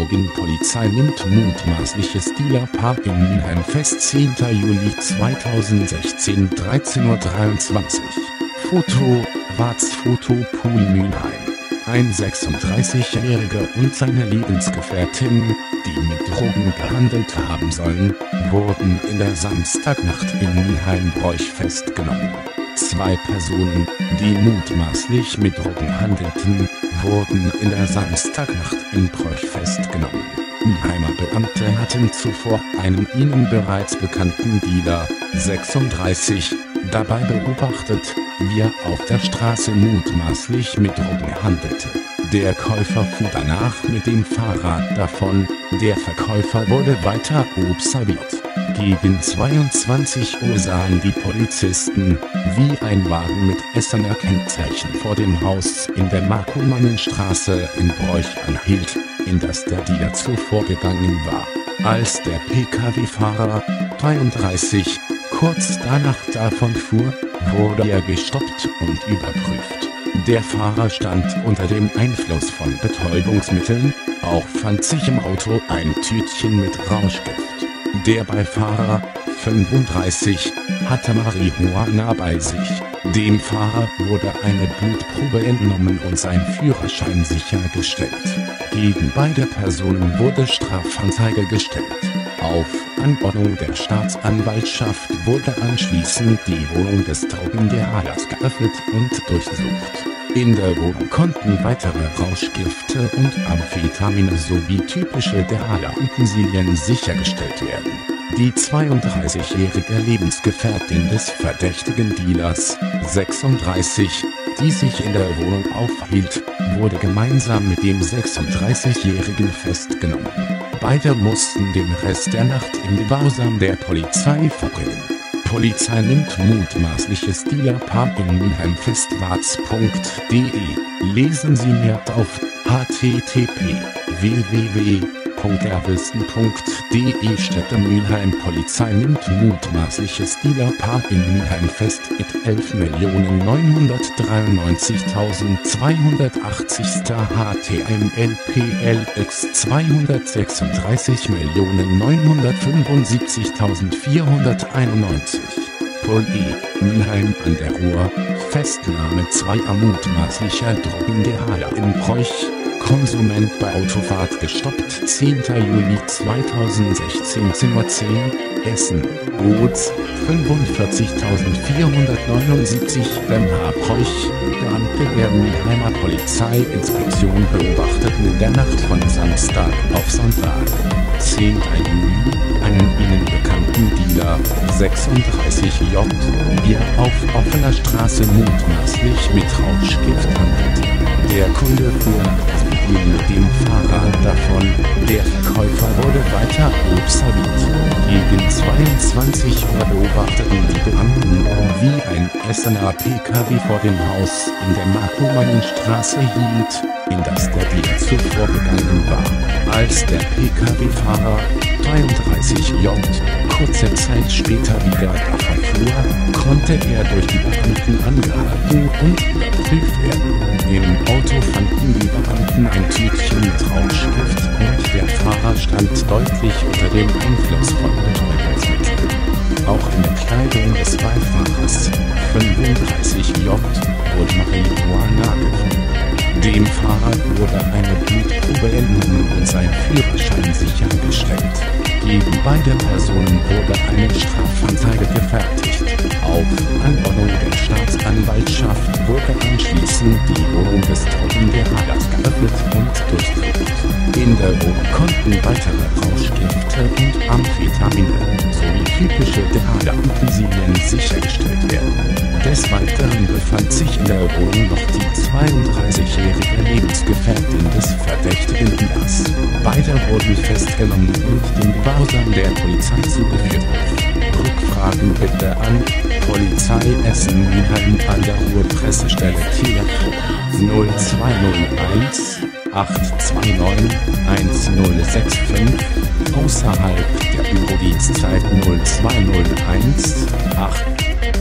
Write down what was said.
Drogenpolizei nimmt mutmaßliches Dealerpaar in Mülheim fest. 10. Juli 2016 13:23 Uhr. Foto, Warz-Foto Pool Mülheim. Ein 36-Jähriger und seine Lebensgefährtin, die mit Drogen gehandelt haben sollen, wurden in der Samstagnacht in Mülheim-Broich festgenommen. 2 Personen, die mutmaßlich mit Drogen handelten, wurden in der Samstagnacht in Broich festgenommen. Mülheimer Beamte hatten zuvor einen ihnen bereits bekannten Dealer, 36, dabei beobachtet, wie er auf der Straße mutmaßlich mit Drogen handelte. Der Käufer fuhr danach mit dem Fahrrad davon, der Verkäufer wurde weiter observiert. Gegen 22 Uhr sahen die Polizisten, wie ein Wagen mit Essener Kennzeichen vor dem Haus in der Markomannenstraße in Broich anhielt, in das der Dealer zuvor gegangen war. Als der Pkw-Fahrer, 33, kurz danach davon fuhr, wurde er gestoppt und überprüft. Der Fahrer stand unter dem Einfluss von Betäubungsmitteln, auch fand sich im Auto ein Tütchen mit Rauschgift. Der Beifahrer, 35, hatte Marihuana bei sich. Dem Fahrer wurde eine Blutprobe entnommen und sein Führerschein sichergestellt. Gegen beide Personen wurde Strafanzeige gestellt. Auf Anordnung der Staatsanwaltschaft wurde anschließend die Wohnung des Drogendealers geöffnet und durchsucht. In der Wohnung konnten weitere Rauschgifte und Amphetamine sowie typische Dealer-Utensilien sichergestellt werden. Die 32-jährige Lebensgefährtin des verdächtigen Dealers, 36, die sich in der Wohnung aufhielt, wurde gemeinsam mit dem 36-jährigen festgenommen. Beide mussten den Rest der Nacht im Gewahrsam der Polizei verbringen. Polizei nimmt mutmaßliches Dealerpaar in Mülheim fest. Warz.de. Lesen Sie mehr auf http://www.erwissen.de. Städte Mülheim. Polizei nimmt mutmaßliches Dealerpaar in Mülheim fest. 11.993.280. HTML/PLX 236.975.491. Pol-E, Mülheim an der Ruhr, Festnahme 2 mutmaßlicher Drogendealer in Broich, Konsument bei Autofahrt gestoppt. 10. Juli 2016 10:10 Uhr. Essen, Boz, 45.479 mH Broich. Beamte der Mülheimer Polizeiinspektion beobachteten in der Nacht von Samstag auf Sonntag, 10. Juli, einen ihnen bekannten Dealer, 36J, wie er auf offener Straße mutmaßlich mit Rauschgift handelte. Der Kunde fuhr nach mit dem Fahrrad davon, der Verkäufer wurde weiter observiert. Gegen 22 Uhr beobachteten die Beamten, wie ein Essener Pkw vor dem Haus in der Markomannenstraße hielt, in das der Dealer zuvor gegangen war. Als der Pkw-Fahrer, 33J, kurze Zeit später wieder davon fuhr, konnte er durch die Beamten angehalten und überprüft werden. Im Auto fanden die Beamten ein Tütchen mit Rauschgift und der Fahrer stand deutlich unter dem Einfluss von Betäubungsmitteln. Auch in der Kleidung des Beifahrers, 35J, wurde Marihuana gefunden. Dem Fahrer wurde eine Blutprobe entnommen und sein Führerschein sichergestellt. Gegen beide Personen wurde eine Strafanzeige gefertigt. Auf Anordnung der Staatsanwaltschaft wurde anschließend die Wohnung des Drogendealers geöffnet und durchsucht. In der Wohnung konnten weitere Rauschgifte und Amphetamine sowie typische Dealer-Utensilien sichergestellt werden. Des Weiteren befand sich in der Wohnung noch die 32-jährige Lebensgefährtin des verdächtigen Dealers. Beide wurden festgenommen und dem Gewahrsam der Polizei zugeführt. Rückfragen bitte an Polizei Essen-Mülheim an der Ruhr Pressestelle Telefon 0201 829 1065, außerhalb der Bürodienstzeit 0201 8